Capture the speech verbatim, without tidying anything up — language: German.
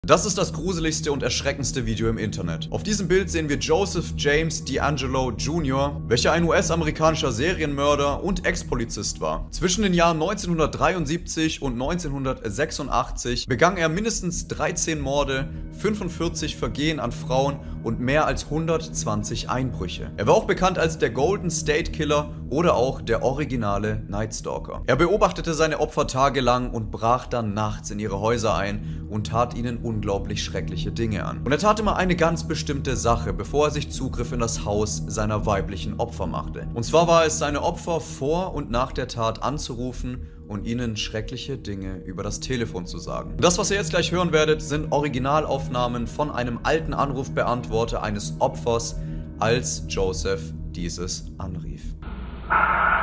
Das ist das gruseligste und erschreckendste Video im Internet. Auf diesem Bild sehen wir Joseph James DeAngelo Junior, welcher ein U S-amerikanischer Serienmörder und Ex-Polizist war. Zwischen den Jahren neunzehnhundertdreiundsiebzig und neunzehnhundertsechsundachtzig begann er mindestens dreizehn Morde, fünfundvierzig Vergehen an Frauen und mehr als hundertzwanzig Einbrüche. Er war auch bekannt als der Golden State Killer oder auch der originale Night Stalker. Er beobachtete seine Opfer tagelang und brach dann nachts in ihre Häuser ein und tat ihnen unglaublich schreckliche Dinge an. Und er tat immer eine ganz bestimmte Sache, bevor er sich Zugriff in das Haus seiner weiblichen Opfer machte. Und zwar war es, seine Opfer vor und nach der Tat anzurufen und ihnen schreckliche Dinge über das Telefon zu sagen. Und das, was ihr jetzt gleich hören werdet, sind Originalaufnahmen von einem alten Anrufbeantworter eines Opfers, als Joseph dieses anrief.